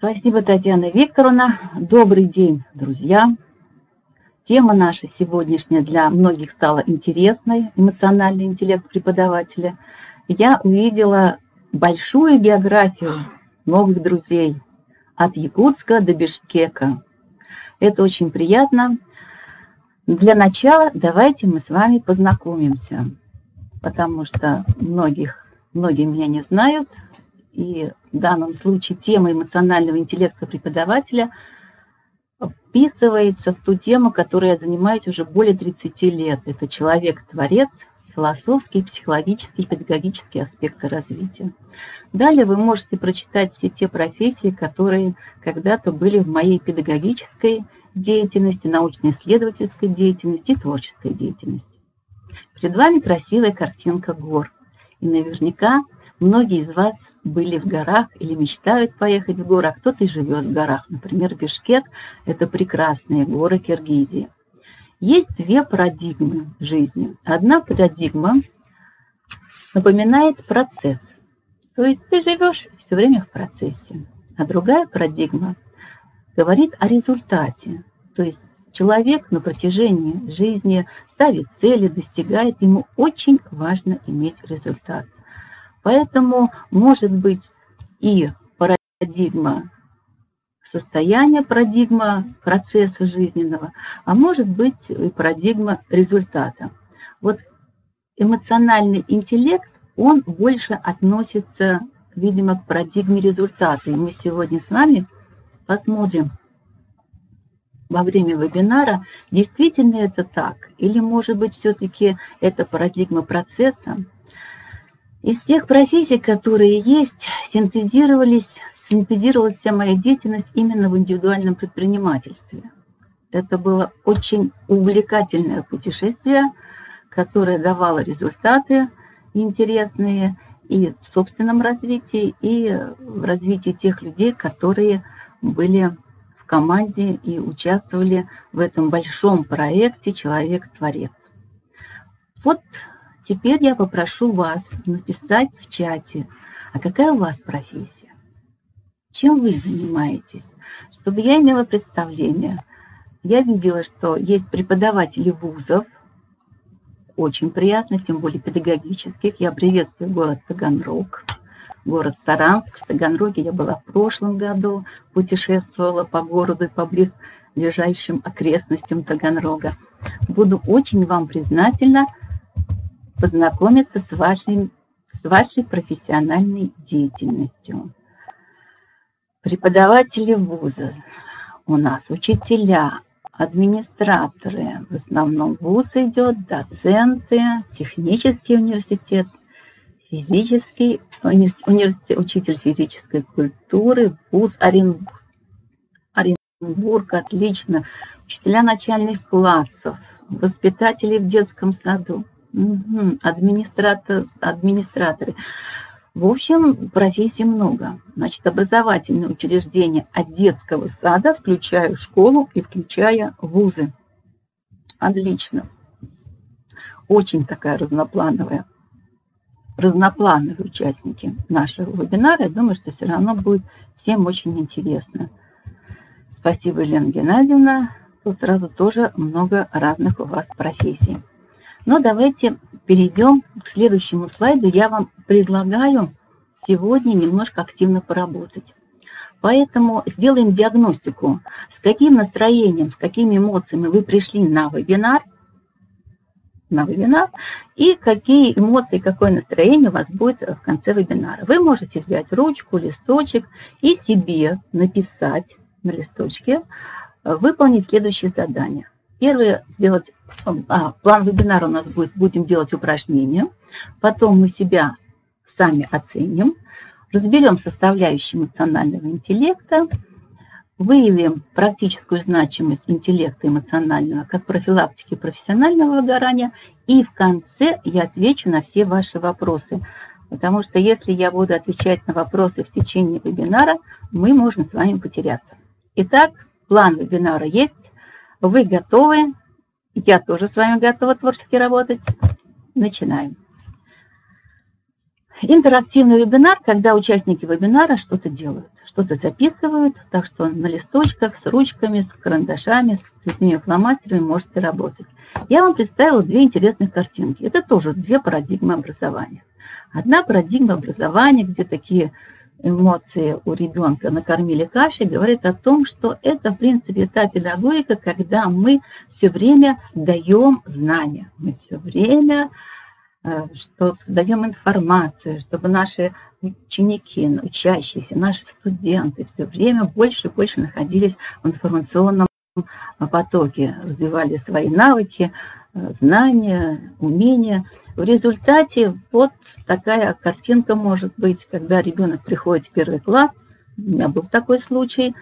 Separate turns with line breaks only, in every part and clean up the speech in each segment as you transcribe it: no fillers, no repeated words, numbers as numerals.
Спасибо, Татьяна Викторовна. Добрый день, друзья. Тема наша сегодняшняя для многих стала интересной, эмоциональный интеллект преподавателя. Я увидела большую географию новых друзей от Якутска до Бишкека. Это очень приятно. Для начала давайте мы с вами познакомимся, потому что многие меня не знают, и в данном случае тема эмоционального интеллекта преподавателя вписывается в ту тему, которой я занимаюсь уже более 30 лет. Это человек-творец, философские, психологические, педагогические аспекты развития. Далее вы можете прочитать все те профессии, которые когда-то были в моей педагогической деятельности, научно-исследовательской деятельности и творческой деятельности. Перед вами красивая картинка гор. И наверняка многие из вас были в горах или мечтают поехать в горы, а кто-то и живет в горах. Например, Бишкек – это прекрасные горы Киргизии. Есть две парадигмы жизни. Одна парадигма напоминает процесс, то есть ты живешь все время в процессе. А другая парадигма говорит о результате, то есть человек на протяжении жизни ставит цели, достигает, ему очень важно иметь результат. Поэтому может быть и парадигма состояния, парадигма процесса жизненного, а может быть и парадигма результата. Вот эмоциональный интеллект, он больше относится, видимо, к парадигме результата. И мы сегодня с вами посмотрим во время вебинара, действительно это так, или может быть все-таки это парадигма процесса. Из тех профессий, которые есть, синтезировалась вся моя деятельность именно в индивидуальном предпринимательстве. Это было очень увлекательное путешествие, которое давало результаты интересные и в собственном развитии, и в развитии тех людей, которые были в команде и участвовали в этом большом проекте «Человек-творец». Вот теперь я попрошу вас написать в чате, а какая у вас профессия? Чем вы занимаетесь? Чтобы я имела представление. Я видела, что есть преподаватели вузов, очень приятно, тем более педагогических. Я приветствую город Таганрог, город Саранск. В Таганроге я была в прошлом году, путешествовала по городу и по ближайшим окрестностям Таганрога. Буду очень вам признательна познакомиться с вашей профессиональной деятельностью. Преподаватели вуза у нас, учителя, администраторы, в основном вуз идет, доценты, технический университет, физический университет, учитель физической культуры, вуз Оренбург, отлично, учителя начальных классов, воспитатели в детском саду. Администраторы. В общем, профессий много. Значит, образовательные учреждения от детского сада, включая школу и включая вузы. Отлично. Очень такая разноплановые участники нашего вебинара. Я думаю, что все равно будет всем очень интересно. Спасибо, Елена Геннадьевна. Тут сразу тоже много разных у вас профессий. Но давайте перейдем к следующему слайду. Я вам предлагаю сегодня немножко активно поработать. Поэтому сделаем диагностику, с каким настроением, с какими эмоциями вы пришли на вебинар, и какие эмоции, какое настроение у вас будет в конце вебинара. Вы можете взять ручку, листочек и себе написать на листочке, выполнить следующие задания. Первое, сделать план вебинара у нас будет, будем делать упражнения, потом мы себя сами оценим, разберем составляющие эмоционального интеллекта, выявим практическую значимость интеллекта эмоционального как профилактики профессионального выгорания, и в конце я отвечу на все ваши вопросы, потому что если я буду отвечать на вопросы в течение вебинара, мы можем с вами потеряться. Итак, план вебинара есть. Вы готовы? Я тоже с вами готова творчески работать. Начинаем. Интерактивный вебинар, когда участники вебинара что-то делают, что-то записывают, так что на листочках, с ручками, с карандашами, с цветными фломастерами можете работать. Я вам представила две интересных картинки. Это тоже две парадигмы образования. Одна парадигма образования, где такие эмоции у ребенка накормили кашей, говорит о том, что это, в принципе, та педагогика, когда мы все время даем знания, мы все время что даем информацию, чтобы наши ученики, учащиеся, наши студенты все время больше и больше находились в информационном потоке, развивали свои навыки, знания, умения. В результате вот такая картинка может быть, когда ребенок приходит в первый класс. У меня был такой случай.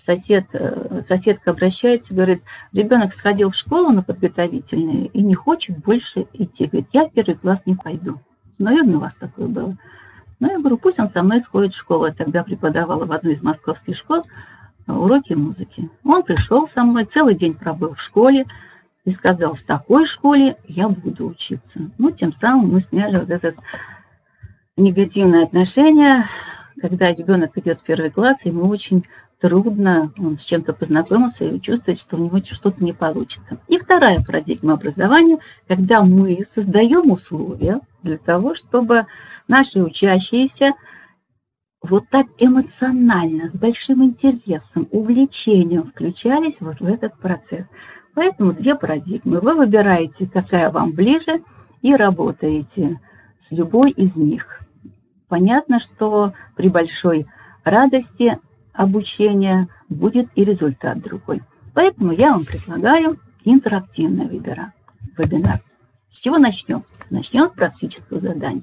Соседка обращается, говорит, ребенок сходил в школу на подготовительные и не хочет больше идти. Говорит, я в первый класс не пойду. Наверное, у вас такое было. Но я говорю, пусть он со мной сходит в школу. Я тогда преподавала в одной из московских школ уроки музыки. Он пришел со мной, целый день пробыл в школе и сказал, в такой школе я буду учиться. Ну, тем самым мы сняли вот это негативное отношение. Когда ребенок идет в первый класс, ему очень трудно, он с чем-то познакомился и чувствует, что у него что-то не получится. И вторая парадигма образования, когда мы создаем условия для того, чтобы наши учащиеся вот так эмоционально, с большим интересом, увлечением включались вот в этот процесс. Поэтому две парадигмы. Вы выбираете, какая вам ближе, и работаете с любой из них. Понятно, что при большой радости обучения будет и результат другой. Поэтому я вам предлагаю интерактивный вебинар. С чего начнем? Начнем с практического задания.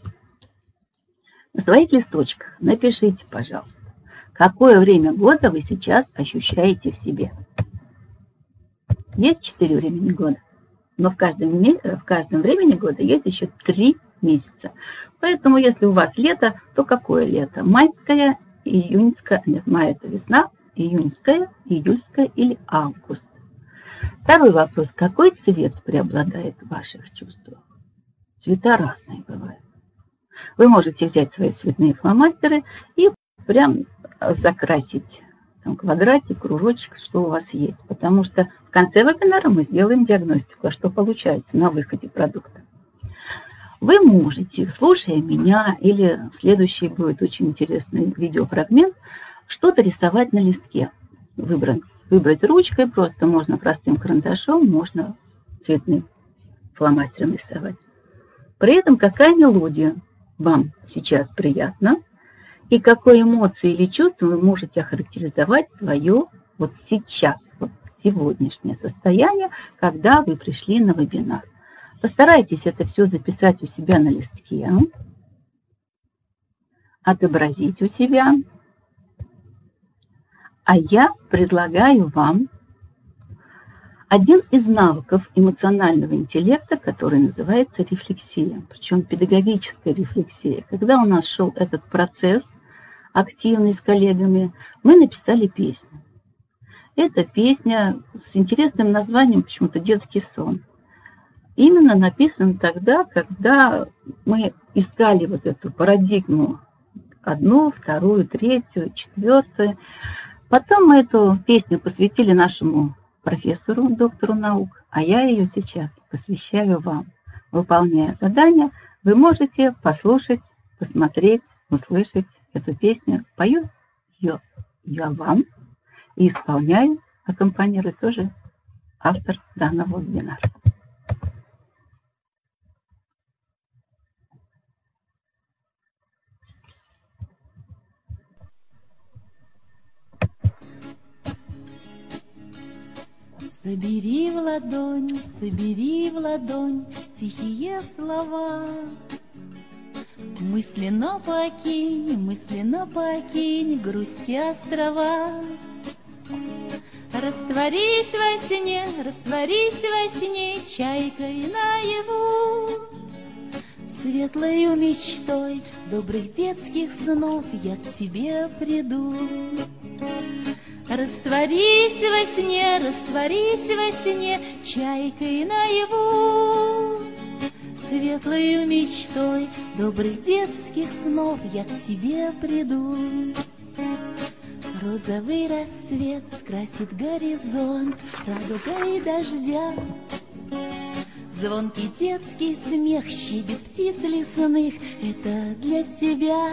На своих листочках напишите, пожалуйста, какое время года вы сейчас ощущаете в себе. Есть 4 времени года, но в каждом времени года есть еще 3 месяца. Поэтому, если у вас лето, то какое лето? Майское, июньское, нет, май это весна, июньское, июльское или август. Второй вопрос. Какой цвет преобладает в ваших чувствах? Цвета разные бывают. Вы можете взять свои цветные фломастеры и прям закрасить там, квадратик, кружочек, что у вас есть. Потому что в конце вебинара мы сделаем диагностику, а что получается на выходе продукта. Вы можете, слушая меня, или следующий будет очень интересный видеофрагмент, что-то рисовать на листке. Выбрать ручкой, просто можно простым карандашом, можно цветным фломастером рисовать. При этом какая мелодия вам сейчас приятна, и какой эмоции или чувство вы можете охарактеризовать свое вот сейчас, вот сегодняшнее состояние, когда вы пришли на вебинар. Постарайтесь это все записать у себя на листке, отобразить у себя. А я предлагаю вам один из навыков эмоционального интеллекта, который называется рефлексия, причем педагогическая рефлексия. Когда у нас шел этот процесс активный с коллегами, мы написали песню. Эта песня с интересным названием, почему-то «Детский сон». Именно написан тогда, когда мы искали вот эту парадигму, 1, 2, 3, 4. Потом мы эту песню посвятили нашему профессору, доктору наук, а я ее сейчас посвящаю вам. Выполняя задание, вы можете послушать, посмотреть, услышать эту песню. Пою ее я вам и исполняю, аккомпанирует тоже автор данного вебинара.
Собери в ладонь тихие слова. Мысленно покинь грусти острова. Растворись во сне чайкой наяву. Светлою мечтой добрых детских снов я к тебе приду. Растворись во сне чайкой наяву. Светлою мечтой добрых детских снов я к тебе приду. Розовый рассвет скрасит горизонт радугой дождя. Звонкий детский смех щебет птиц лесных — это для тебя.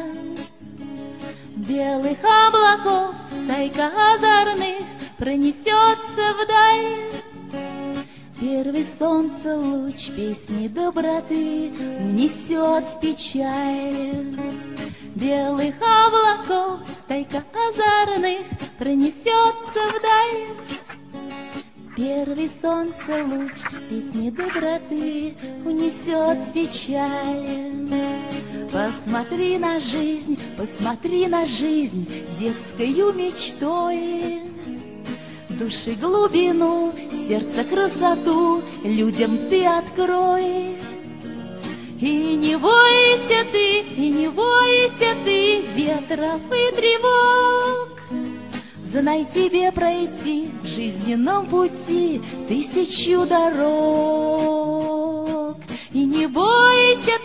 Белых облаков стайка озорных пронесется вдаль. Первый солнца луч песни доброты унесет печаль. Белых облаков стайка озорных пронесется вдаль. Первый солнца луч песни доброты унесет печаль. Посмотри на жизнь детскою мечтой. Души глубину, сердца красоту людям ты открой. И не бойся ты ветров и тревог. Знай, тебе пройти в жизненном пути 1000 дорог. И не бойся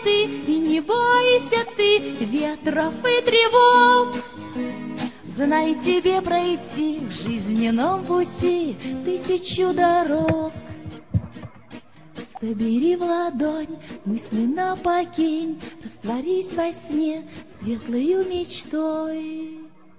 ты ветров и тревог. Знай, тебе пройти в жизненном пути 1000 дорог. Собери в ладонь, мысленно покинь, растворись во сне светлою мечтой.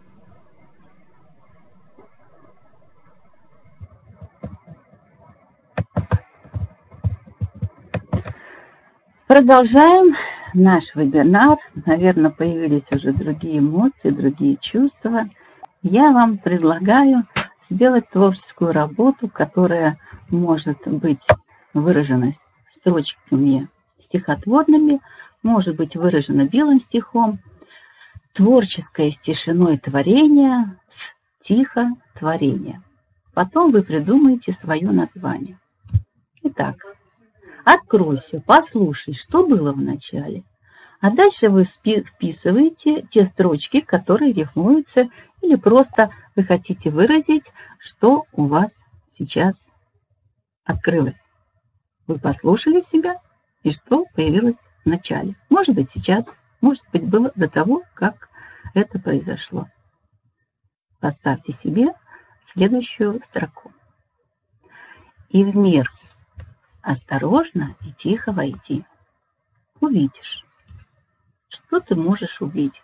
Продолжаем наш вебинар. Наверное, появились уже другие эмоции, другие чувства. Я вам предлагаю сделать творческую работу, которая может быть выражена строчками стихотворными, может быть выражена белым стихом. Творческое с тишиной творение, с тихотворение. Потом вы придумаете свое название. Итак, откройся, послушай, что было в начале. А дальше вы вписываете те строчки, которые рифмуются, или просто вы хотите выразить, что у вас сейчас открылось. Вы послушали себя, и что появилось в начале. Может быть, сейчас, может быть, было до того, как это произошло. Поставьте себе следующую строку. И в мир осторожно и тихо войди. Увидишь. Что ты можешь увидеть?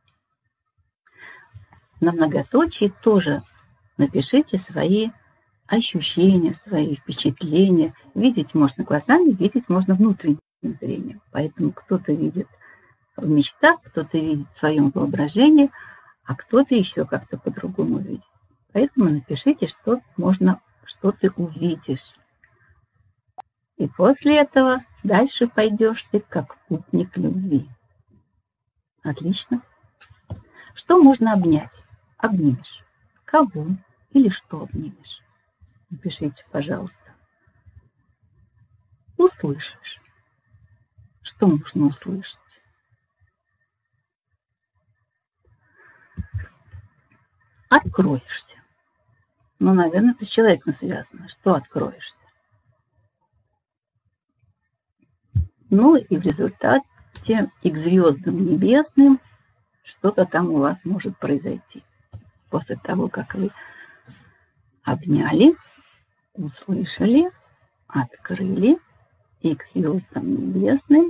На многоточии тоже напишите свои ощущения, свои впечатления. Видеть можно глазами, видеть можно внутренним зрением. Поэтому кто-то видит в мечтах, кто-то видит в своем воображении, а кто-то еще как-то по-другому видит. Поэтому напишите, что ты увидишь. И после этого дальше пойдешь ты как путник любви. Отлично. Что можно обнять? Обнимешь. Кого или что обнимешь? Напишите, пожалуйста. Услышишь. Что можно услышать? Откроешься. Ну, наверное, это с человеком связано. Что откроешься? Ну и в результате и к звездам небесным что-то там у вас может произойти. После того, как вы обняли, услышали, открыли и к звездам небесным.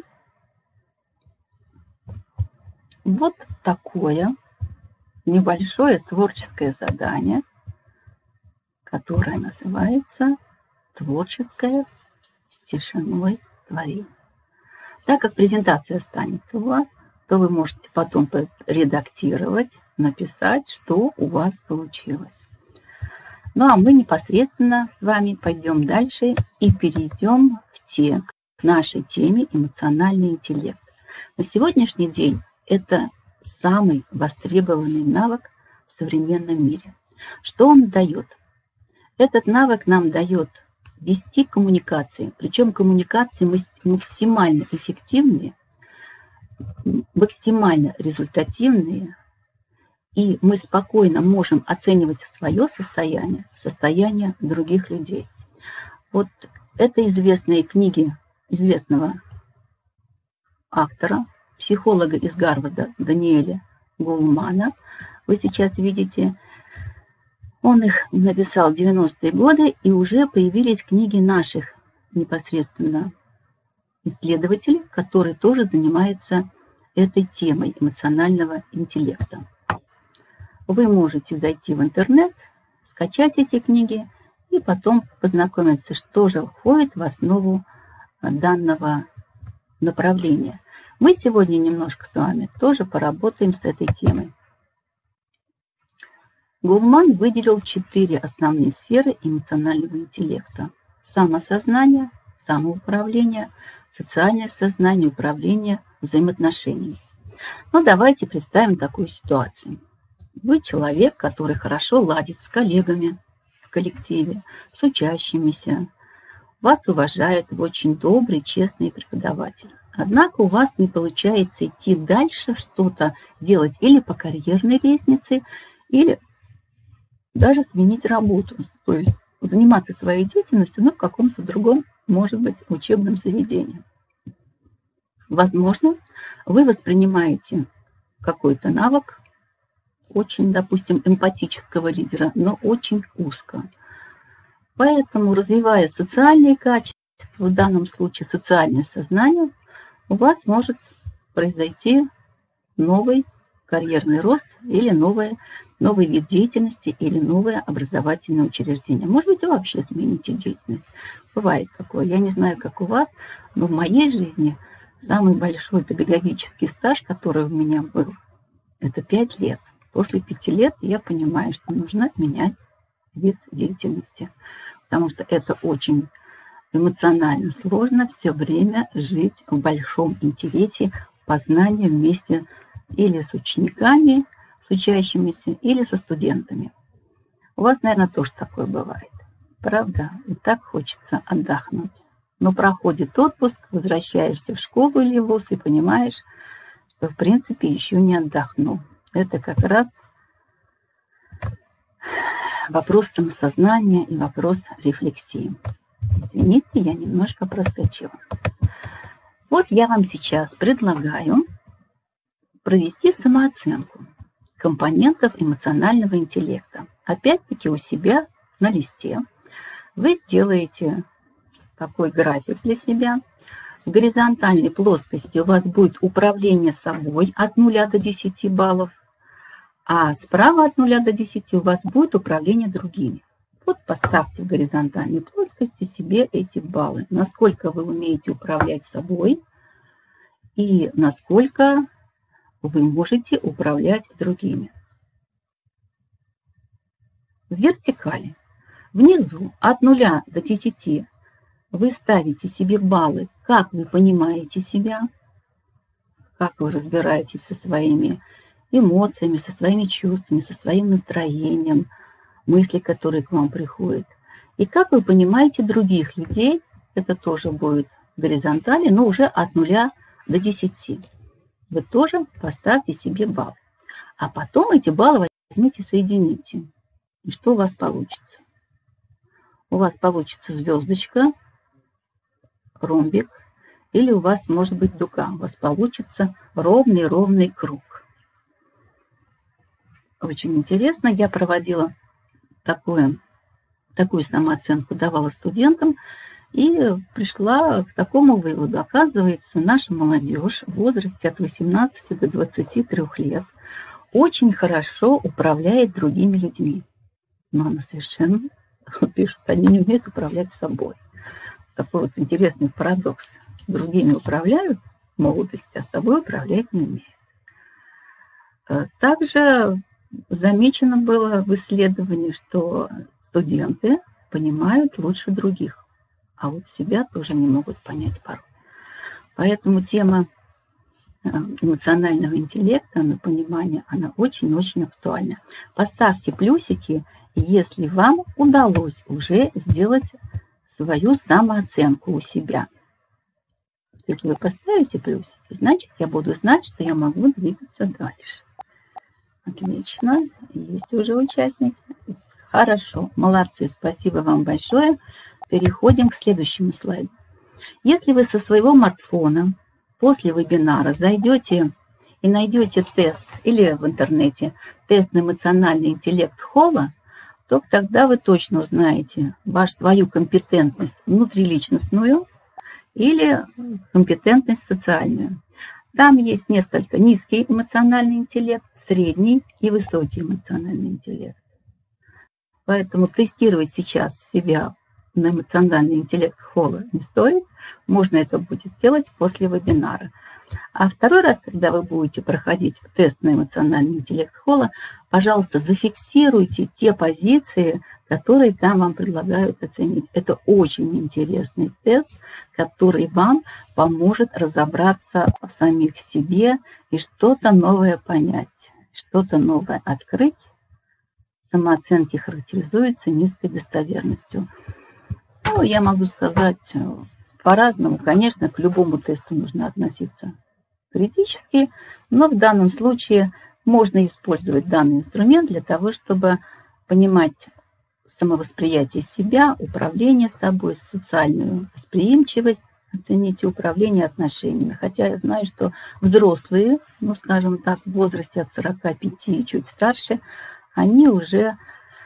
Вот такое небольшое творческое задание, которое называется «Творческое с тишиной творение». Так как презентация останется у вас, то вы можете потом редактировать, написать, что у вас получилось. Ну а мы непосредственно с вами пойдем дальше и перейдем к нашей теме эмоциональный интеллект. На сегодняшний день это самый востребованный навык в современном мире. Что он дает? Этот навык нам дает вести коммуникации, причем коммуникации максимально эффективные, максимально результативные, и мы спокойно можем оценивать свое состояние других людей. Вот это известные книги известного автора, психолога из Гарварда Даниэля Голмана. Вы сейчас видите, он их написал в 90-е годы, и уже появились книги наших непосредственно исследователей, которые тоже занимаются этой темой эмоционального интеллекта. Вы можете зайти в интернет, скачать эти книги и потом познакомиться, что же входит в основу данного направления. Мы сегодня немножко с вами тоже поработаем с этой темой. Голман выделил 4 основные сферы эмоционального интеллекта: самосознание, самоуправление, социальное сознание, управление взаимоотношениями. Но давайте представим такую ситуацию. Вы человек, который хорошо ладит с коллегами в коллективе, с учащимися. Вас уважает, вы очень добрый, честный преподаватель. Однако у вас не получается идти дальше, что-то делать или по карьерной лестнице, или даже сменить работу. То есть заниматься своей деятельностью, но в каком-то другом, может быть, учебном заведении. Возможно, вы воспринимаете какой-то навык очень, допустим, эмпатического лидера, но очень узко. Поэтому, развивая социальные качества, в данном случае социальное сознание, у вас может произойти новый карьерный рост или новый вид деятельности или новое образовательное учреждение. Может быть, вы вообще смените деятельность. Бывает такое. Я не знаю, как у вас, но в моей жизни самый большой педагогический стаж, который у меня был, это 5 лет. После 5 лет я понимаю, что нужно менять вид деятельности, потому что это очень эмоционально сложно все время жить в большом интересе, познания вместе или с учениками, с учащимися, или со студентами. У вас, наверное, тоже такое бывает. Правда? И так хочется отдохнуть. Но проходит отпуск, возвращаешься в школу или в вуз и понимаешь, что, в принципе, еще не отдохнул. Это как раз вопрос самосознания и вопрос рефлексии. Извините, я немножко проскочила. Вот я вам сейчас предлагаю провести самооценку компонентов эмоционального интеллекта. Опять-таки у себя на листе вы сделаете такой график для себя. В горизонтальной плоскости у вас будет управление собой от 0 до 10 баллов, а справа от 0 до 10 у вас будет управление другими. Вот поставьте в горизонтальной плоскости себе эти баллы. Насколько вы умеете управлять собой и насколько вы можете управлять другими. В вертикали. Внизу от 0 до 10 вы ставите себе баллы, как вы понимаете себя, как вы разбираетесь со своими эмоциями, со своими чувствами, со своим настроением, мысли, которые к вам приходят. И как вы понимаете других людей, это тоже будет в горизонтали, но уже от 0 до 10. Вы тоже поставьте себе балл. А потом эти баллы возьмите, соедините. И что у вас получится? У вас получится звездочка, ромбик, или у вас может быть дуга. У вас получится ровный круг. Очень интересно. Я проводила такую самооценку, давала студентам и пришла к такому выводу. Оказывается, наша молодежь в возрасте от 18 до 23 лет очень хорошо управляет другими людьми. Но она совершенно, пишут, они не умеют управлять собой. Такой вот интересный парадокс. Другими управляют в молодости, а собой управлять не умеют. Также замечено было в исследовании, что студенты понимают лучше других, а вот себя тоже не могут понять порой. Поэтому тема эмоционального интеллекта, на понимание, она очень-очень актуальна. Поставьте плюсики, если вам удалось уже сделать свою самооценку у себя. Если вы поставите плюсики, значит, я буду знать, что я могу двигаться дальше. Отлично. Есть уже участники. Хорошо. Молодцы. Спасибо вам большое. Переходим к следующему слайду. Если вы со своего смартфона после вебинара зайдете и найдете тест или в интернете тест на эмоциональный интеллект Холла, то тогда вы точно узнаете свою компетентность внутриличностную или компетентность социальную. Там есть несколько: низкий эмоциональный интеллект, средний и высокий эмоциональный интеллект. Поэтому тестировать сейчас себя на эмоциональный интеллект Холла не стоит. Можно это будет сделать после вебинара. А второй раз, когда вы будете проходить тест на эмоциональный интеллект Холла, пожалуйста, зафиксируйте те позиции, которые там вам предлагают оценить. Это очень интересный тест, который вам поможет разобраться в самих себе и что-то новое понять, что-то новое открыть. Самооценки характеризуются низкой достоверностью. Ну, я могу сказать по-разному. Конечно, к любому тесту нужно относиться критически, но в данном случае можно использовать данный инструмент для того, чтобы понимать самовосприятие себя, управление собой, социальную восприимчивость, оцените управление отношениями. Хотя я знаю, что взрослые, ну, скажем так, в возрасте от 45 и чуть старше, они уже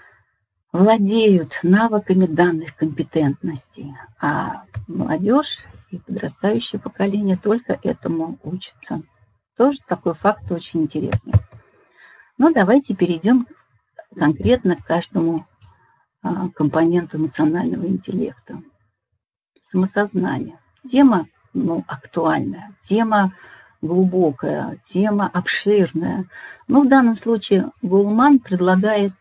владеют навыками данных компетентностей, а молодежь и подрастающее поколение только этому учатся. Тоже такой факт очень интересный. Но давайте перейдем конкретно к каждому компоненту эмоционального интеллекта. Самосознание. Тема актуальная, тема глубокая, тема обширная. Но в данном случае Гулман предлагает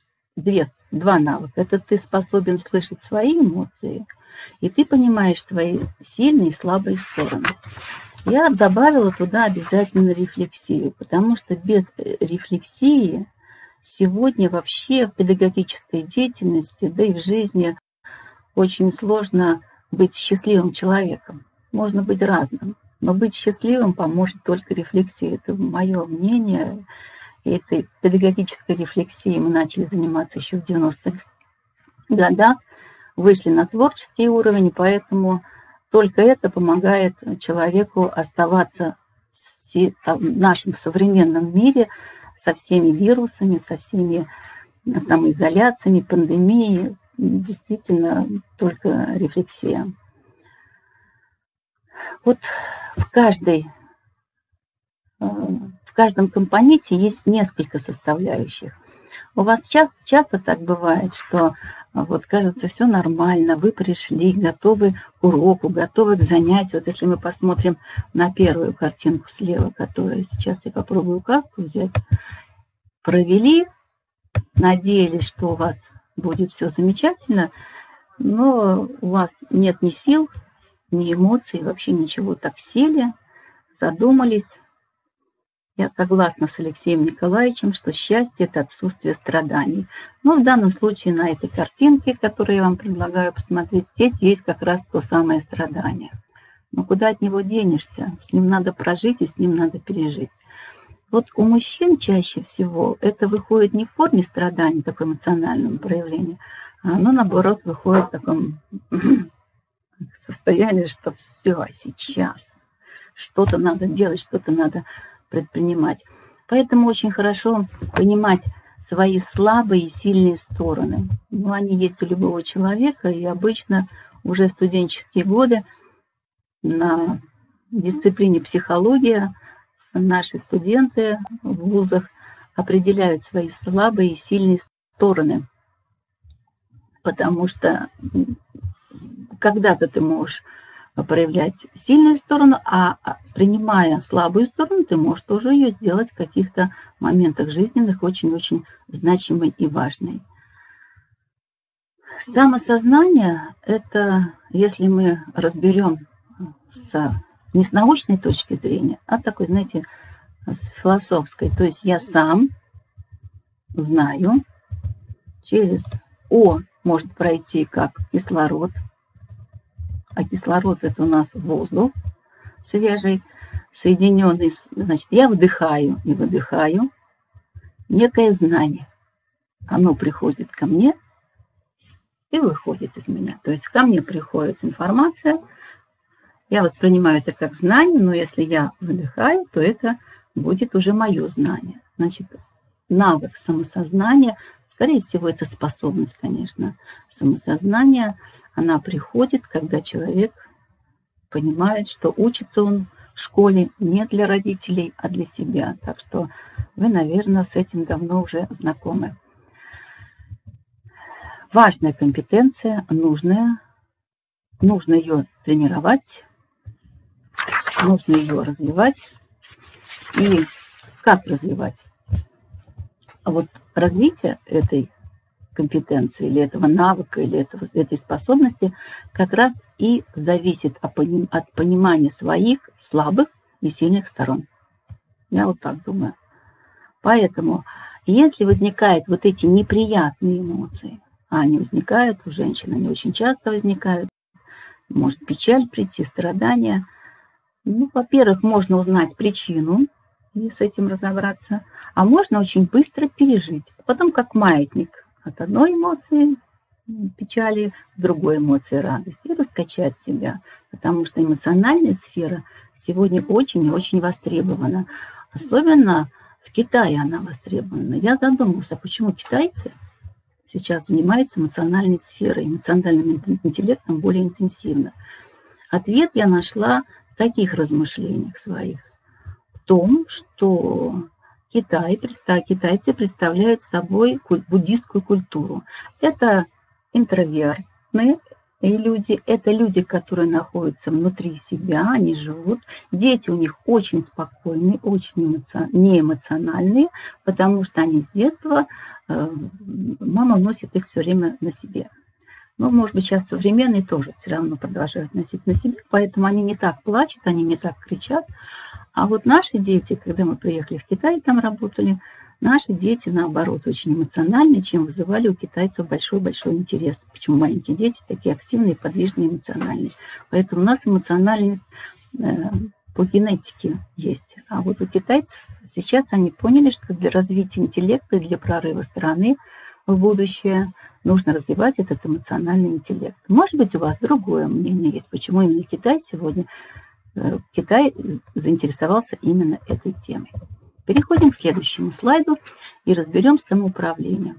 два навыка. Это ты способен слышать свои эмоции, и ты понимаешь свои сильные и слабые стороны. Я добавила туда обязательно рефлексию, потому что без рефлексии сегодня вообще в педагогической деятельности, да и в жизни очень сложно быть счастливым человеком. Можно быть разным, но быть счастливым поможет только рефлексия. Это мое мнение. И этой педагогической рефлексией мы начали заниматься еще в 90-х годах, вышли на творческий уровень, поэтому только это помогает человеку оставаться в нашем современном мире со всеми вирусами, со всеми самоизоляциями, пандемией. Действительно, только рефлексия. Вот в каждом компоненте есть несколько составляющих. У вас часто так бывает, что вот кажется, все нормально, вы пришли, готовы к уроку, готовы к занятию. Вот если мы посмотрим на первую картинку слева, которая сейчас я попробую указку взять, провели, надеялись, что у вас будет все замечательно, но у вас нет ни сил, ни эмоций, вообще ничего. Так сели, задумались. Я согласна с Алексеем Николаевичем, что счастье – это отсутствие страданий. Но в данном случае на этой картинке, которую я вам предлагаю посмотреть, здесь есть как раз то самое страдание. Но куда от него денешься? С ним надо прожить и с ним надо пережить. Вот у мужчин чаще всего это выходит не в форме страданий, таком эмоциональном проявлении, а оно, наоборот, выходит в таком состоянии, что все, сейчас что-то надо делать, что-то надо предпринимать. Поэтому очень хорошо понимать свои слабые и сильные стороны. Но они есть у любого человека, и обычно уже в студенческие годы на дисциплине психология наши студенты в вузах определяют свои слабые и сильные стороны. Потому что когда-то ты можешь проявлять сильную сторону, а принимая слабую сторону, ты можешь тоже ее сделать в каких-то моментах жизненных очень-очень значимой и важной. Самосознание – это, если мы разберем не с научной точки зрения, а такой, знаете, с философской. То есть я сам знаю, через О может пройти как кислород, а кислород – это у нас воздух свежий, соединенный, значит, я вдыхаю и выдыхаю некое знание. Оно приходит ко мне и выходит из меня. То есть ко мне приходит информация, Я воспринимаю это как знание, но если я выдыхаю, то это будет уже мое знание. Значит, навык самосознания, скорее всего, это способность, конечно, самосознания, она приходит, когда человек понимает, что учится он в школе не для родителей, а для себя. Так что вы, наверное, с этим давно уже знакомы. Важная компетенция, нужно ее тренировать, нужно ее развивать. И как развивать? А вот развитие этой компетенции, или этого навыка, или этой способности как раз и зависит от понимания своих слабых и сильных сторон. Я вот так думаю. Поэтому, если возникают вот эти неприятные эмоции, а они возникают у женщин, они очень часто возникают, может печаль прийти, страдания. Ну, во-первых, можно узнать причину и с этим разобраться, а можно очень быстро пережить. Потом как маятник от одной эмоции печали к другой эмоции радости и раскачать себя, потому что эмоциональная сфера сегодня очень и очень востребована. Особенно в Китае она востребована. Я задумался, почему китайцы сейчас занимаются эмоциональной сферой, эмоциональным интеллектом более интенсивно. Ответ я нашла в таких размышлениях своих. В том, что китайцы представляют собой буддистскую культуру. Это интровертные люди, это люди, которые находятся внутри себя, они живут. Дети у них очень спокойные, очень неэмоциональные, потому что они с детства, мама носит их все время на себе. Но, может быть, сейчас современные тоже все равно продолжают носить на себе, поэтому они не так плачут, они не так кричат. А вот наши дети, когда мы приехали в Китай, там работали, наши дети, наоборот, очень эмоциональные, чем вызывали у китайцев большой-большой интерес. Почему маленькие дети такие активные, подвижные, эмоциональные. Поэтому у нас эмоциональность по генетике есть. А вот у китайцев сейчас они поняли, что для развития интеллекта, для прорыва страны в будущее нужно развивать этот эмоциональный интеллект. Может быть, у вас другое мнение есть, почему именно Китай сегодня, Китай заинтересовался именно этой темой. Переходим к следующему слайду и разберем самоуправление.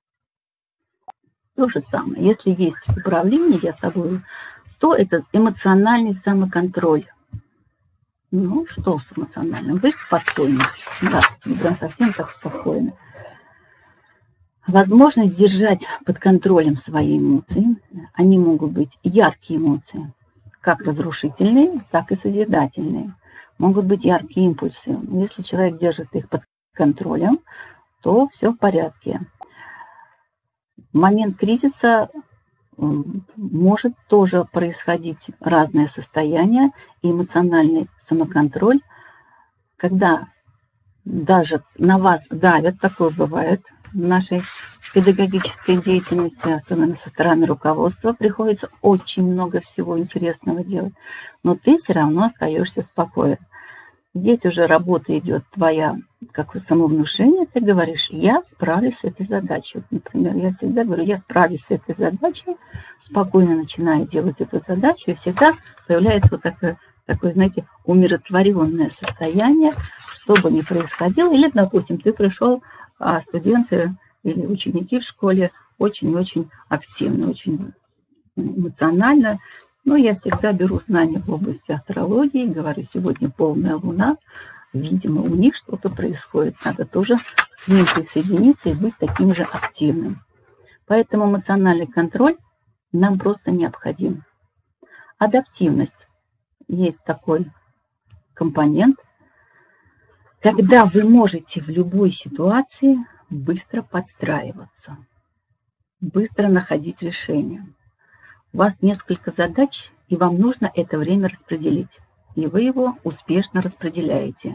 То же самое. Если есть управление я собой, то это эмоциональный самоконтроль. Ну, что с эмоциональным? Вы спокойны. Да, прям совсем так спокойно. Возможность держать под контролем свои эмоции. Они могут быть яркие эмоции, как разрушительные, так и созидательные. Могут быть яркие импульсы. Если человек держит их под контролем, то все в порядке. В момент кризиса может тоже происходить разное состояние, и эмоциональный самоконтроль, когда даже на вас давят, такое бывает в нашей педагогической деятельности, особенно со стороны руководства, приходится очень много всего интересного делать, но ты все равно остаешься спокоен. Здесь уже работа идет твоя, как самовнушение, ты говоришь, я справлюсь с этой задачей. Вот, например, я всегда говорю, я справлюсь с этой задачей, спокойно начинаю делать эту задачу, и всегда появляется вот такое, знаете, умиротворенное состояние, что бы ни происходило. Или, допустим, ты пришел, а студенты или ученики в школе очень-очень активны, очень эмоционально. Но я всегда беру знания в области астрологии, говорю, сегодня полная луна, видимо, у них что-то происходит. Надо тоже к ним присоединиться и быть таким же активным. Поэтому эмоциональный контроль нам просто необходим. Адаптивность. Есть такой компонент, когда вы можете в любой ситуации быстро подстраиваться, быстро находить решение. У вас несколько задач, и вам нужно это время распределить. И вы его успешно распределяете.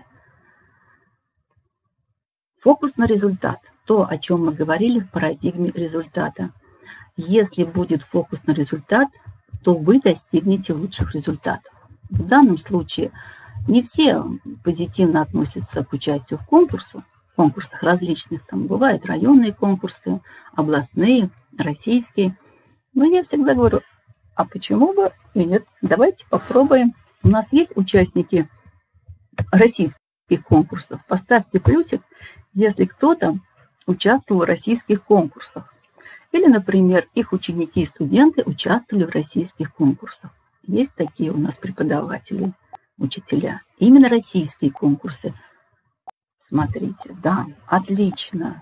Фокус на результат. То, о чем мы говорили в парадигме результата. Если будет фокус на результат, то вы достигнете лучших результатов. В данном случае не все позитивно относятся к участию в конкурсах различных. Там бывают районные конкурсы, областные, российские. Но я всегда говорю, А почему бы и нет? Давайте попробуем. У нас есть участники российских конкурсов. Поставьте плюсик, если кто-то участвовал в российских конкурсах. Или, например, их ученики и студенты участвовали в российских конкурсах. Есть такие у нас преподаватели, учителя. Именно российские конкурсы. Смотрите, да, отлично.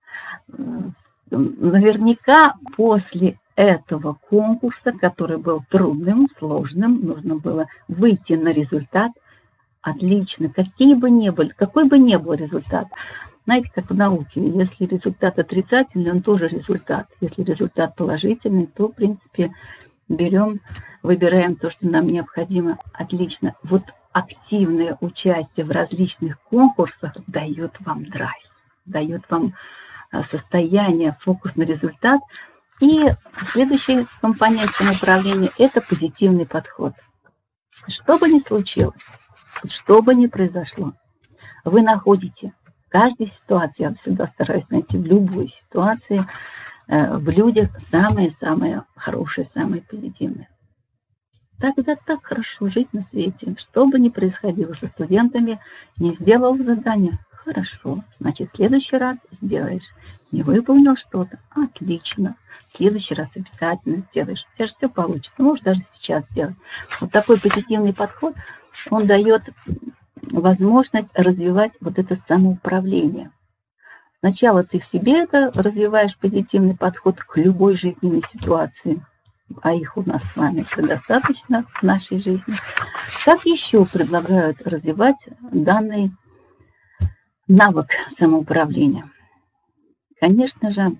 Наверняка после этого конкурса, который был трудным, сложным, нужно было выйти на результат. Отлично, какой бы ни был результат. Знаете, как в науке, если результат отрицательный, он тоже результат. Если результат положительный, то, в принципе, выбираем то, что нам необходимо. Отлично. Вот активное участие в различных конкурсах дает вам драйв, дает вам состояние, фокус на результат. И следующий компонент самоуправления – это позитивный подход. Что бы ни случилось, что бы ни произошло, вы находите в каждой ситуации, я всегда стараюсь найти в любой ситуации, в людях самое-самое хорошее, самое позитивное. Тогда так хорошо жить на свете. Что бы ни происходило со студентами, не сделал задание – хорошо. Значит, в следующий раз сделаешь. Не выполнил что-то – отлично. В следующий раз обязательно сделаешь. У тебя же все получится. Можешь даже сейчас сделать. Вот такой позитивный подход, он дает возможность развивать вот это самоуправление. Сначала ты в себе это развиваешь, позитивный подход к любой жизненной ситуации, а их у нас с вами предостаточно в нашей жизни. Как еще предлагают развивать данный навык самоуправления? Конечно же,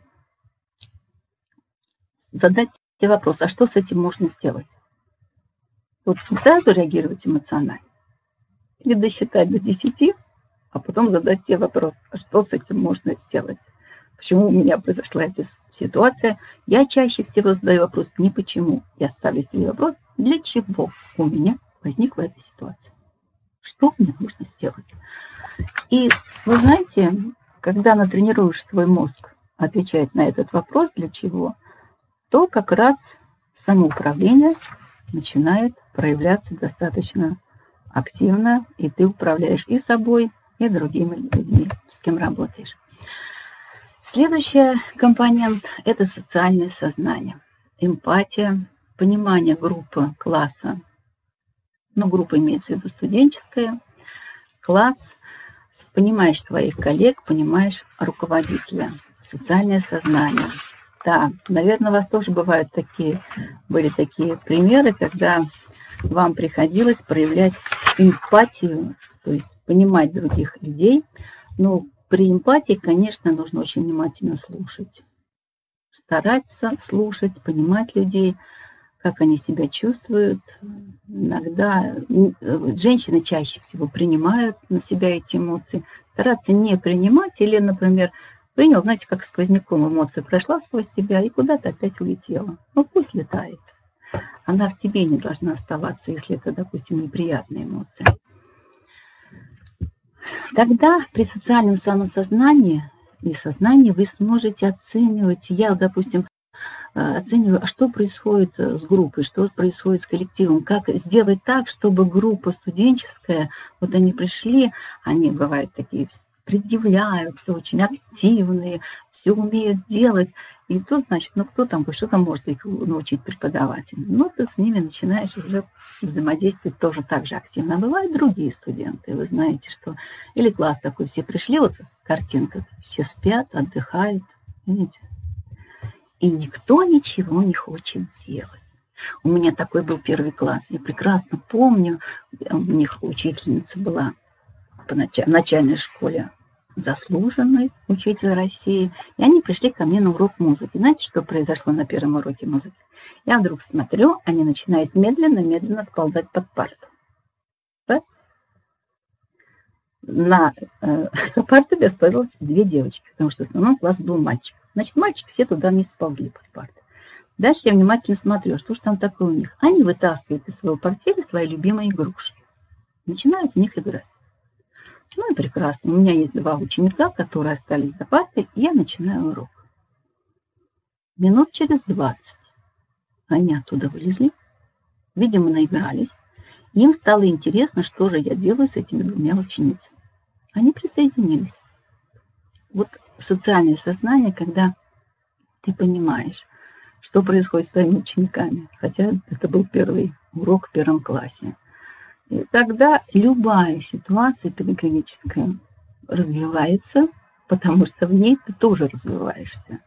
задать себе вопрос, а что с этим можно сделать? Вот сразу реагировать эмоционально. Или досчитать до 10, а потом задать себе вопрос, а что с этим можно сделать? Почему у меня произошла эта ситуация? Я чаще всего задаю вопрос не почему. Я ставлю себе вопрос, для чего у меня возникла эта ситуация? Что мне нужно сделать? И вы знаете, когда натренируешь свой мозг отвечать на этот вопрос, для чего, то как раз самоуправление начинает проявляться достаточно активно, и ты управляешь и собой, и другими людьми, с кем работаешь. Следующий компонент – это социальное сознание, эмпатия, понимание группы, класса. Ну, группа имеется в виду студенческая, класс, понимаешь своих коллег, понимаешь руководителя, социальное сознание. Да, наверное, у вас тоже были такие примеры, когда вам приходилось проявлять эмпатию, то есть понимать других людей. Но при эмпатии, конечно, нужно очень внимательно слушать. Стараться слушать, понимать людей, как они себя чувствуют. Иногда женщины чаще всего принимают на себя эти эмоции. Стараться не принимать или, например, принял, знаете, как сквозняком эмоция прошла сквозь тебя и куда-то опять улетела. Ну, пусть летает. Она в тебе не должна оставаться, если это, допустим, неприятная эмоция. Тогда при социальном самосознании и сознании вы сможете оценивать, я, допустим, оцениваю, что происходит с группой, что происходит с коллективом, как сделать так, чтобы группа студенческая, вот они пришли, они бывают такие, предъявляются, очень активные, все умеют делать. И тут, значит, ну кто там, что там может их научить преподаватель? Ну, ты с ними начинаешь уже взаимодействовать тоже так же активно. А бывают другие студенты, вы знаете, что... Или класс такой, все пришли, вот картинка, все спят, отдыхают, видите? И никто ничего не хочет делать. У меня такой был первый класс. Я прекрасно помню, у них учительница была в начальной школе, заслуженный учитель России. И они пришли ко мне на урок музыки. Знаете, что произошло на первом уроке музыки? Я вдруг смотрю, они начинают медленно отползать под парту. Раз. За партами осталось 2 девочки, потому что в основном класс был мальчик. Значит, мальчики все туда не сползли под парты. Дальше я внимательно смотрю, что же там такое у них. Они вытаскивают из своего портфеля свои любимые игрушки. Начинают в них играть. Ну и прекрасно. У меня есть 2 ученика, которые остались за партой, и я начинаю урок. Минут через 20 Они оттуда вылезли, видимо, наигрались. Им стало интересно, что же я делаю с этими двумя ученицами. Они присоединились. Вот социальное сознание, когда ты понимаешь, что происходит с твоими учениками, хотя это был первый урок в 1 классе. И тогда любая ситуация педагогическая развивается, потому что в ней ты тоже развиваешься.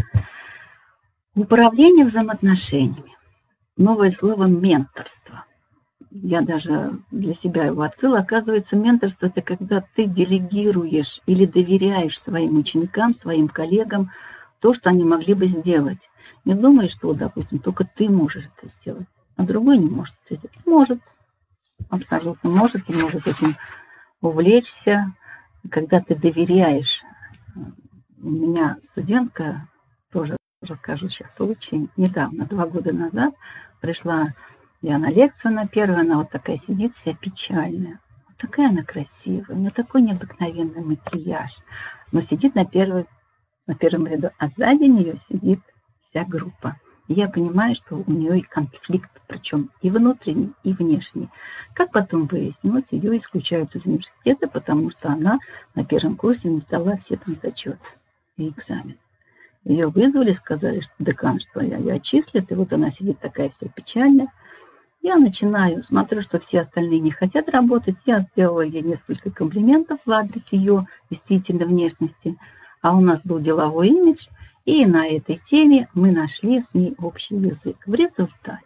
Управление взаимоотношениями. Новое слово «менторство». Я даже для себя его открыла. Оказывается, менторство – это когда ты делегируешь или доверяешь своим ученикам, своим коллегам то, что они могли бы сделать. Не думай, что, допустим, только ты можешь это сделать, а другой не может это сделать. Может, абсолютно может, и может этим увлечься. Когда ты доверяешь. У меня студентка, тоже расскажу сейчас случай, недавно, 2 года назад, пришла я на лекцию на первую, она вот такая сидит, вся печальная. Вот такая она красивая, у нее такой необыкновенный макияж. Но сидит на первом ряду, а сзади нее сидит вся группа. И я понимаю, что у нее и конфликт, причем и внутренний, и внешний. Как потом выяснилось, ее исключают из университета, потому что она на 1 курсе не сдала все там зачеты и экзамен. Ее вызвали, сказали, что декан, что ее отчислят, и вот она сидит такая вся печальная. Я начинаю, смотрю, что все остальные не хотят работать. Я сделала ей несколько комплиментов в адрес ее действительно внешности. А у нас был деловой имидж, и на этой теме мы нашли с ней общий язык. В результате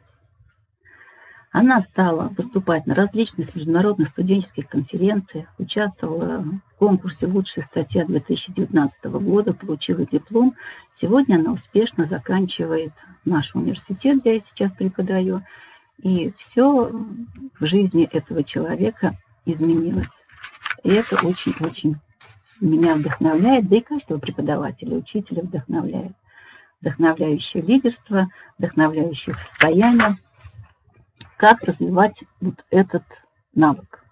она стала выступать на различных международных студенческих конференциях, участвовала в конкурсе «Лучшая статья» 2019 года, получила диплом. Сегодня она успешно заканчивает наш университет, где я сейчас преподаю. И все в жизни этого человека изменилось. И это очень-очень меня вдохновляет, да и каждого преподавателя, учителя вдохновляет. Вдохновляющее лидерство, вдохновляющее состояние. Как развивать вот этот навык?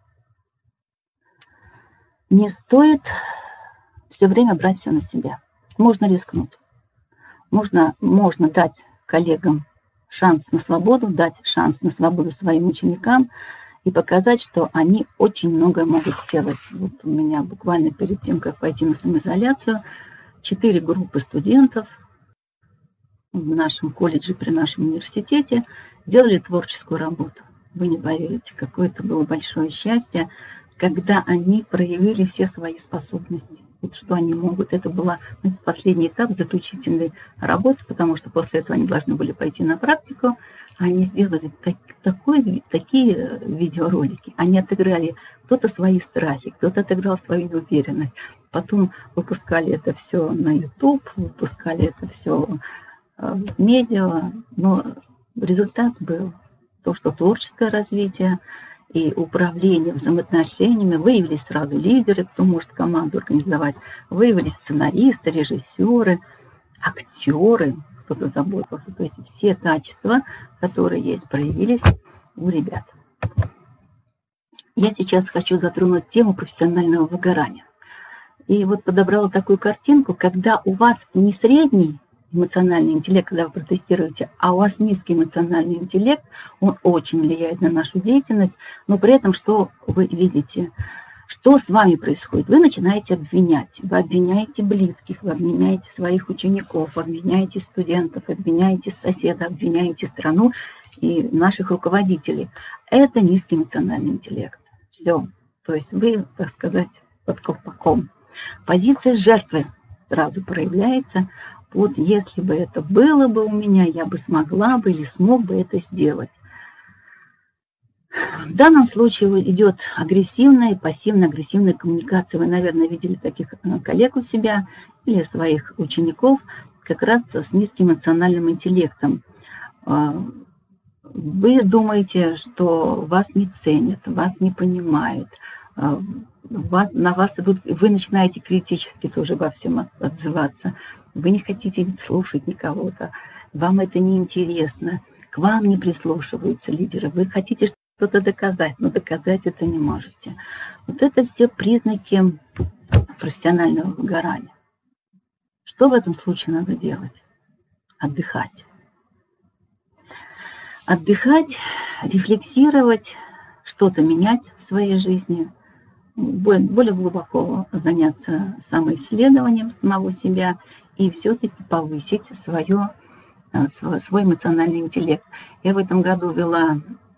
Не стоит все время брать все на себя. Можно рискнуть. Можно дать коллегам шанс на свободу, дать шанс на свободу своим ученикам и показать, что они очень многое могут сделать. Вот у меня буквально перед тем, как пойти на самоизоляцию, 4 группы студентов в нашем колледже при нашем университете делали творческую работу. Вы не поверите, какое это было большое счастье, когда они проявили все свои способности. Вот что они могут. Это был последний этап заключительной работы, потому что после этого они должны были пойти на практику. Они сделали такие видеоролики. Они отыграли кто-то свои страхи, кто-то отыграл свою неуверенность. Потом выпускали это все на YouTube, выпускали это все в медиа. Но результат был то, что творческое развитие и управление взаимоотношениями, выявились сразу лидеры, кто может команду организовать, выявились сценаристы, режиссеры, актеры, кто-то заботился. То есть все качества, которые есть, проявились у ребят. Я сейчас хочу затронуть тему профессионального выгорания. И вот подобрала такую картинку, когда у вас не средний эмоциональный интеллект, когда вы протестируете, а у вас низкий эмоциональный интеллект, он очень влияет на нашу деятельность, но при этом что вы видите? Что с вами происходит? Вы начинаете обвинять. Вы обвиняете близких, вы обвиняете своих учеников, обвиняете студентов, обвиняете соседа, обвиняете страну и наших руководителей. Это низкий эмоциональный интеллект. Все. То есть вы, так сказать, под колпаком. Позиция жертвы сразу проявляется. Вот если бы это было бы у меня, я бы смогла бы или смог бы это сделать. В данном случае идет агрессивная и пассивно-агрессивная коммуникация. Вы, наверное, видели таких коллег у себя или своих учеников как раз с низким эмоциональным интеллектом. Вы думаете, что вас не ценят, вас не понимают, на вас идут, вы начинаете критически тоже во всем отзываться. Вы не хотите слушать никого-то, вам это не интересно, к вам не прислушиваются лидеры, вы хотите что-то доказать, но доказать это не можете. Вот это все признаки профессионального выгорания. Что в этом случае надо делать? Отдыхать. отдыхать, рефлексировать, что-то менять в своей жизни, более глубоко заняться самоисследованием самого себя и все-таки повысить свой эмоциональный интеллект. Я в этом году вела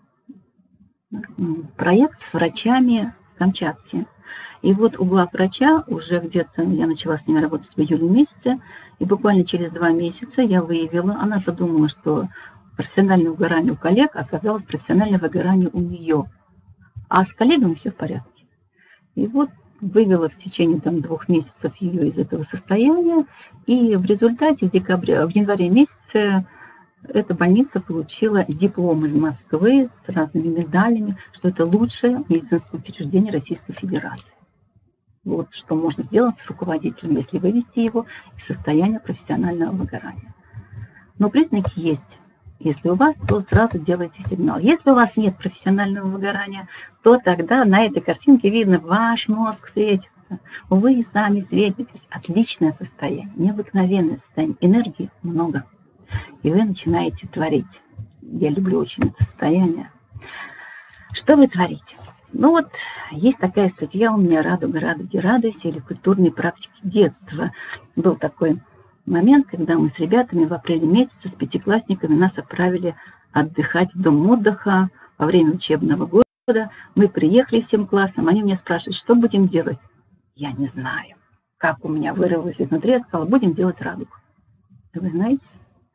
проект с врачами Камчатки. И вот у главврача уже где-то, я начала с ними работать в июле месяце, и буквально через 2 месяца я выявила, она подумала, что профессиональное выгорание у коллег оказалось профессиональное выгорание у нее. А с коллегами все в порядке. И вот вывела в течение 2 месяцев ее из этого состояния, и в результате в январе месяце эта больница получила диплом из Москвы с разными медалями, что это лучшее медицинское учреждение Российской Федерации. Вот что можно сделать с руководителем, если вывести его из состояния профессионального выгорания. Но признаки есть. Если у вас, то сразу делайте сигнал. Если у вас нет профессионального выгорания, то тогда на этой картинке видно, ваш мозг светится. Вы сами светитесь. Отличное состояние, необыкновенное состояние. Энергии много. И вы начинаете творить. Я люблю очень это состояние. Что вы творите? Ну вот, есть такая статья у меня «Радуга, радуги, радуйся» или «Культурные практики детства». Был такой момент, когда мы с ребятами в апреле месяце с 5-классниками нас отправили отдыхать в дом отдыха во время учебного года. Мы приехали всем классом, они меня спрашивают, что будем делать? Я не знаю. Как у меня вырвалось изнутри, я сказала, будем делать радугу. И вы знаете,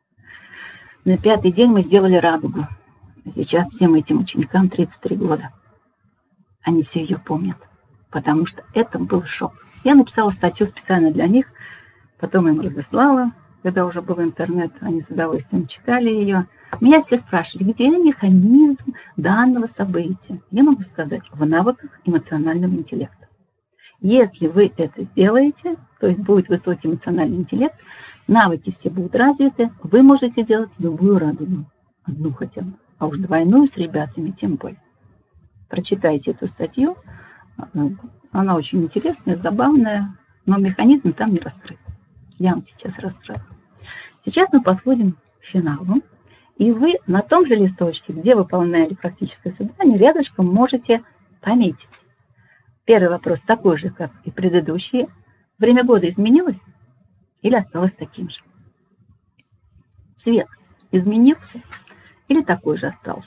на 5-й день мы сделали радугу. Сейчас всем этим ученикам 33 года. Они все ее помнят, потому что это был шок. Я написала статью специально для них, потом им разослала, когда уже был интернет, они с удовольствием читали ее. Меня все спрашивали, где механизм данного события. Я могу сказать, в навыках эмоционального интеллекта. Если вы это сделаете, то есть будет высокий эмоциональный интеллект, навыки все будут развиты, вы можете делать любую радугу, одну хотя бы, а уж двойную с ребятами тем более. Прочитайте эту статью, она очень интересная, забавная, но механизм там не раскрыт. Я вам сейчас раскрою. Сейчас мы подходим к финалу, и вы на том же листочке, где выполняли практическое задание, рядышком можете пометить. Первый вопрос такой же, как и предыдущие. Время года изменилось или осталось таким же? Цвет изменился или такой же остался?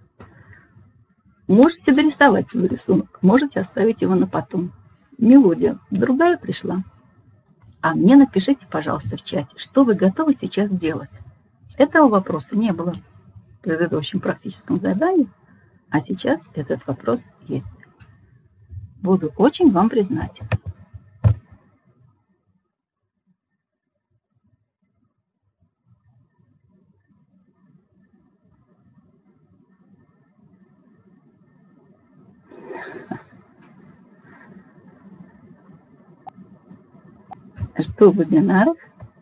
Можете дорисовать свой рисунок, можете оставить его на потом. Мелодия другая пришла. А мне напишите, пожалуйста, в чате, что вы готовы сейчас делать. Этого вопроса не было в предыдущем практическом задании, а сейчас этот вопрос есть. Буду очень вам признательна. Жду вебинаров.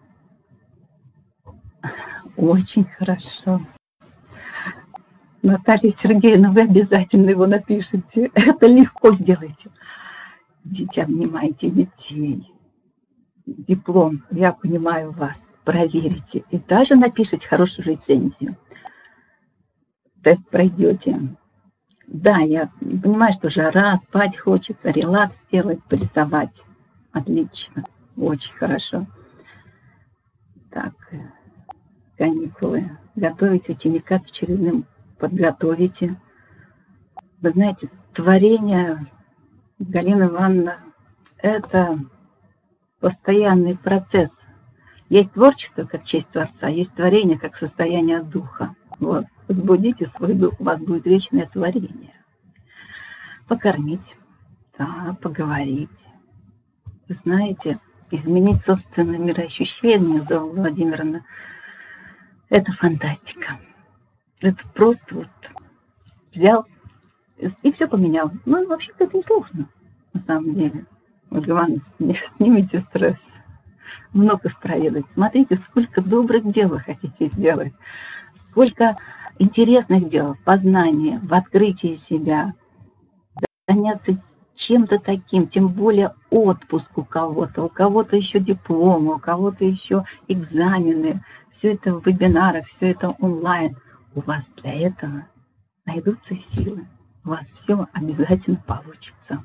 Очень хорошо. Наталья Сергеевна, вы обязательно его напишите. Это легко сделайте. Идите, обнимайте детей. Диплом, я понимаю вас. Проверите. И даже напишите хорошую рецензию. Тест пройдете. Да, я понимаю, что жара, спать хочется, релакс делать, приставать. Отлично. Очень хорошо. Так, каникулы. Готовить ученика к очередным подготовите. Вы знаете, творение Галины Ивановны – это постоянный процесс. Есть творчество, как честь Творца, есть творение, как состояние духа. Вот. Возбудите свой дух, у вас будет вечное творение. Покормить, да, поговорить. Вы знаете, изменить собственное мироощущение, Зоя Владимировна, это фантастика. Это просто вот взял и все поменял. Ну, вообще-то это несложно, на самом деле. Ольга Ивановна, снимите стресс. Внуков проведать. Смотрите, сколько добрых дел вы хотите сделать. Сколько интересных дел, познания, в открытии себя. Заняться чем-то таким, тем более отпуск у кого-то еще дипломы, у кого-то еще экзамены. Все это в вебинарах, все это онлайн. у вас для этого найдутся силы. У вас все обязательно получится.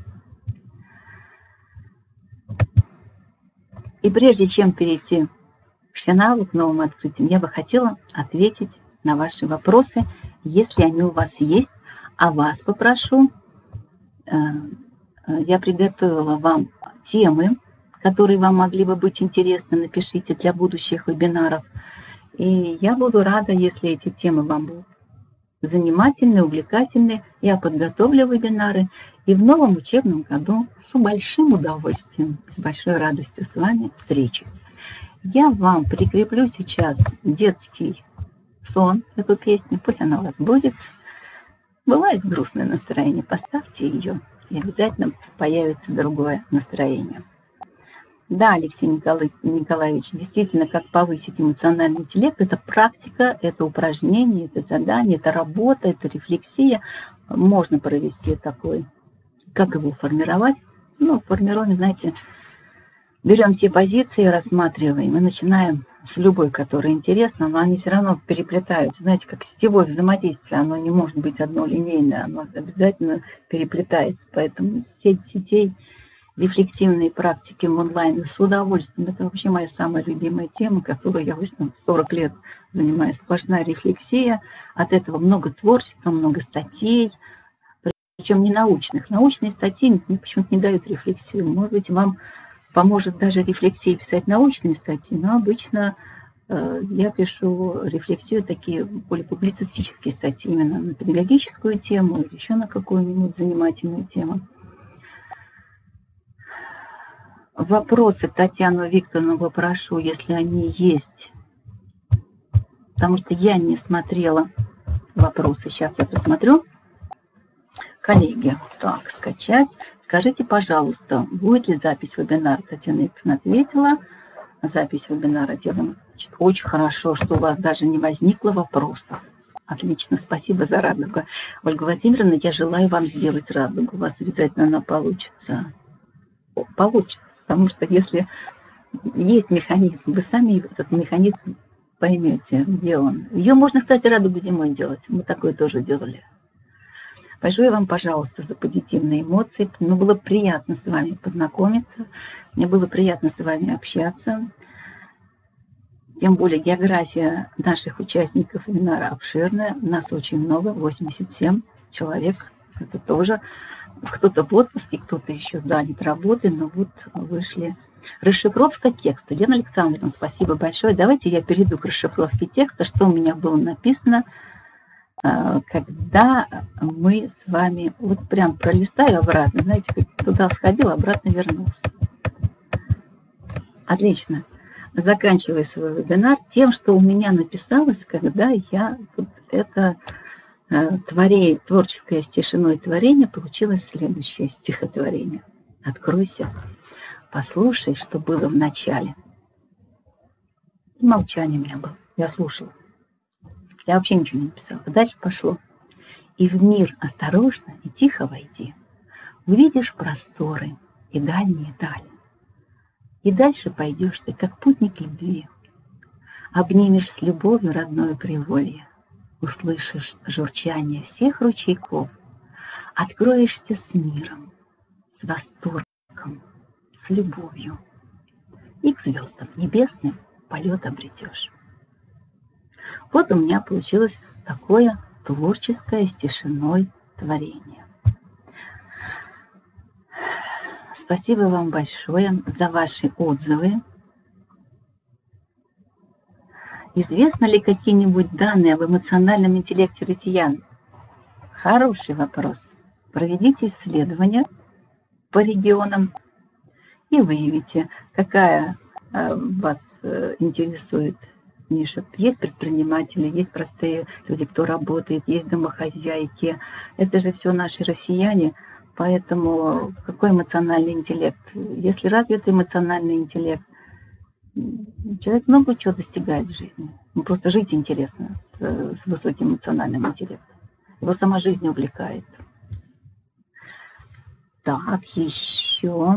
И прежде чем перейти к финалу, к новым открытиям, я бы хотела ответить на ваши вопросы, если они у вас есть. А вас попрошу, я приготовила вам темы, которые вам могли бы быть интересны, напишите для будущих вебинаров. И я буду рада, если эти темы вам будут занимательны, увлекательны. Я подготовлю вебинары и в новом учебном году с большим удовольствием, с большой радостью с вами встречусь. Я вам прикреплю сейчас детский сон, эту песню, пусть она у вас будет. Бывает грустное настроение, поставьте ее, и обязательно появится другое настроение. Да, Алексей Николаевич, действительно, как повысить эмоциональный интеллект, это практика, это упражнение, это задание, это работа, это рефлексия. Можно провести такой. Как его формировать? Ну, формируем, знаете, берем все позиции, рассматриваем и начинаем с любой, которая интересна, но они все равно переплетаются. Знаете, как сетевое взаимодействие, оно не может быть однолинейное, оно обязательно переплетается. Поэтому сеть сетей, рефлексивные практики в онлайне с удовольствием. Это вообще моя самая любимая тема, которую я уже 40 лет занимаюсь. Сплошная рефлексия. От этого много творчества, много статей, причем не научных. Научные статьи мне почему-то не дают рефлексию. Может быть, вам поможет даже рефлексии писать научные статьи, но обычно я пишу рефлексию, такие более публицистические статьи именно на педагогическую тему или еще на какую-нибудь занимательную тему. Вопросы Татьяну Викторовну попрошу, если они есть, потому что я не смотрела вопросы. Сейчас я посмотрю. Коллеги, так, скачать. Скажите, пожалуйста, будет ли запись вебинара? Татьяна Викторовна ответила. Запись вебинара делаем. Очень хорошо, что у вас даже не возникло вопросов. Отлично, спасибо за радугу. Ольга Владимировна, я желаю вам сделать радугу. У вас обязательно она получится. Получится, потому что если есть механизм, вы сами этот механизм поймете, где он. Ее можно, кстати, радугу зимой делать. Мы такое тоже делали. Большое вам, пожалуйста, за позитивные эмоции. Мне было приятно с вами познакомиться. Мне было приятно с вами общаться. Тем более география наших участников вебинара обширная. Нас очень много, 87 человек. Это тоже кто-то в отпуске, кто-то еще занят работой, но вот вышли. Расшифровка текста. Лена Александровна, спасибо большое. Давайте я перейду к расшифровке текста, что у меня было написано, когда мы с вами, вот прям пролистаю обратно, знаете, как туда сходил, обратно вернулся. Отлично. Заканчиваю свой вебинар тем, что у меня написалось, когда я вот это творческое с тишиной творение, получилось следующее стихотворение. Откройся, послушай, что было в начале. И молчание у меня было, я слушала. Я вообще ничего не написала. Дальше пошло. И в мир осторожно и тихо войди. Увидишь просторы и дальние дали. И дальше пойдешь ты, как путник любви. Обнимешь с любовью родное приволье. Услышишь журчание всех ручейков. Откроешься с миром, с восторгом, с любовью. И к звездам небесным полет обретешь. Вот у меня получилось такое творческое с тишиной творение. Спасибо вам большое за ваши отзывы. Известны ли какие-нибудь данные об эмоциональном интеллекте россиян? Хороший вопрос. Проведите исследования по регионам и выявите, какая вас интересует ниша. Есть предприниматели, есть простые люди, кто работает, есть домохозяйки. Это же все наши россияне. Поэтому какой эмоциональный интеллект? Если развитый эмоциональный интеллект, человек много чего достигает в жизни. Ему просто жить интересно с высоким эмоциональным интеллектом. Его сама жизнь увлекает. Так, еще.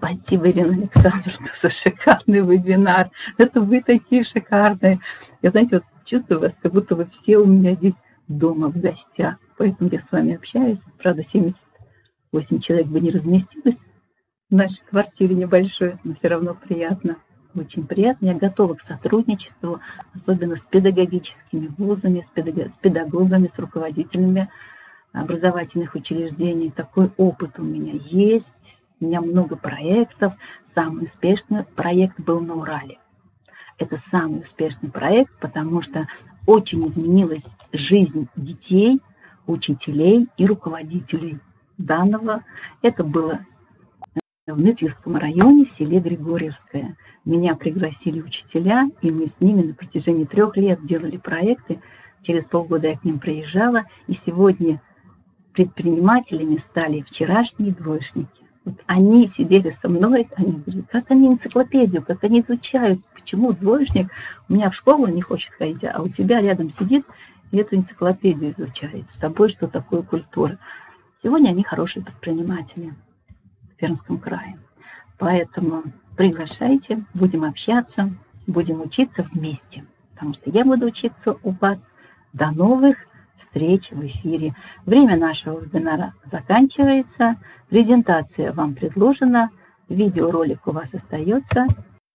Спасибо, Ирина Александровна, за шикарный вебинар. Это вы такие шикарные. Я, знаете, вот чувствую вас, как будто вы все у меня здесь дома в гостях. Поэтому я с вами общаюсь. Правда, 78 человек бы не разместилось в нашей квартире небольшой, но все равно приятно. Очень приятно. Я готова к сотрудничеству, особенно с педагогическими вузами, с педагогами, с руководителями образовательных учреждений. Такой опыт у меня есть. У меня много проектов. Самый успешный проект был на Урале. Это самый успешный проект, потому что очень изменилась жизнь детей, учителей и руководителей данного. Это было в Дмитриевском районе, в селе Григорьевское. Меня пригласили учителя, и мы с ними на протяжении 3 лет делали проекты. Через полгода я к ним приезжала, и сегодня предпринимателями стали вчерашние двоечники. Вот они сидели со мной, они говорят, как они энциклопедию, как они изучают, почему двоечник у меня в школу не хочет ходить, а у тебя рядом сидит и эту энциклопедию изучает. С тобой что такое культура. Сегодня они хорошие предприниматели в Пермском крае. Поэтому приглашайте, будем общаться, будем учиться вместе. Потому что я буду учиться у вас. До новых встреч в эфире. Время нашего вебинара заканчивается. Презентация вам предложена. Видеоролик у вас остается.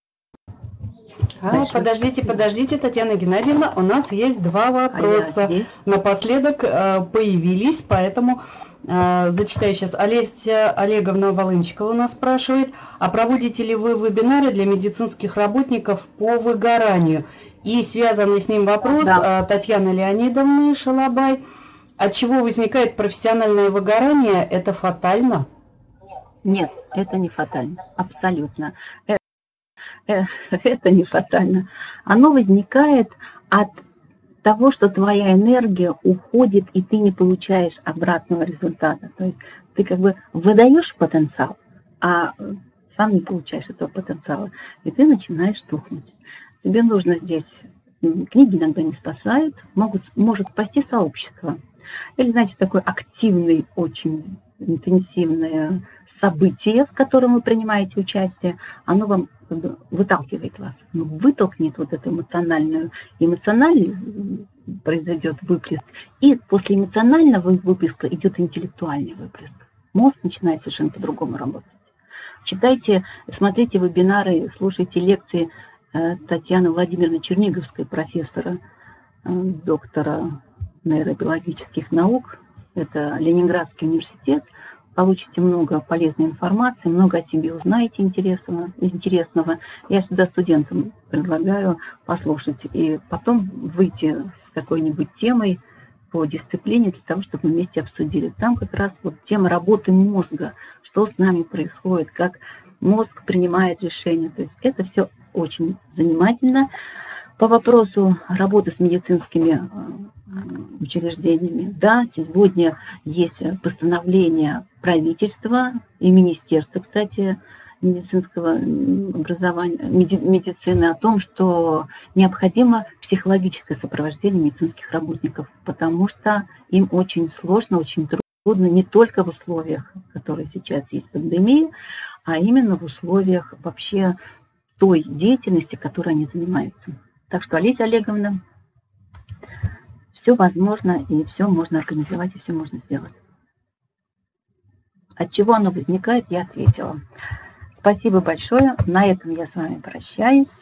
Подождите, Татьяна Геннадьевна, у нас есть 2 вопроса. Напоследок появились, поэтому зачитаю сейчас. Олеся Олеговна Волынчикова у нас спрашивает, а проводите ли вы вебинары для медицинских работников по выгоранию? И связанный с ним вопрос Татьяны Леонидовны Шалабай. От чего возникает профессиональное выгорание? Это фатально?
Нет, это не фатально. Абсолютно. Это не фатально. Оно возникает от того, что твоя энергия уходит, и ты не получаешь обратного результата. То есть ты как бы выдаешь потенциал, а сам не получаешь этого потенциала. И ты начинаешь тухнуть. Тебе нужно здесь, книги иногда не спасают, может спасти сообщество. Или, знаете, такое активное, очень интенсивное событие, в котором вы принимаете участие, оно вам выталкивает вас, вытолкнет вот эту эмоциональный произойдет выплеск, и после эмоционального выплеска идет интеллектуальный выплеск. Мозг начинает совершенно по-другому работать. Читайте, смотрите вебинары, слушайте лекции Татьяны Владимировны Черниговской, профессора, доктора нейробиологических наук. Это Ленинградский университет. Получите много полезной информации, много о себе узнаете интересного. Я всегда студентам предлагаю послушать и потом выйти с какой-нибудь темой по дисциплине для того, чтобы мы вместе обсудили. Там как раз вот тема работы мозга, что с нами происходит, как мозг принимает решения. То есть это все очень занимательно. По вопросу работы с медицинскими учреждениями, да, сегодня есть постановление правительства и министерства, кстати, медицинского образования, медицины о том, что необходимо психологическое сопровождение медицинских работников, потому что им очень сложно, очень трудно не только в условиях, которые сейчас есть пандемия, а именно в условиях вообще той деятельности, которой они занимаются. Так что, Олеся Олеговна, все возможно, и все можно организовать, и все можно сделать. От чего оно возникает, я ответила. Спасибо большое. На этом я с вами прощаюсь.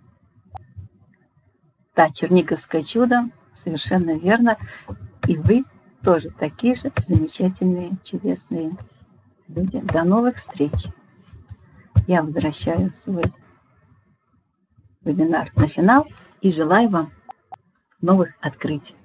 Да, Черниговское чудо, совершенно верно. И вы тоже такие же замечательные, чудесные люди. До новых встреч. Я возвращаю свой вебинар на финал и желаю вам новых открытий.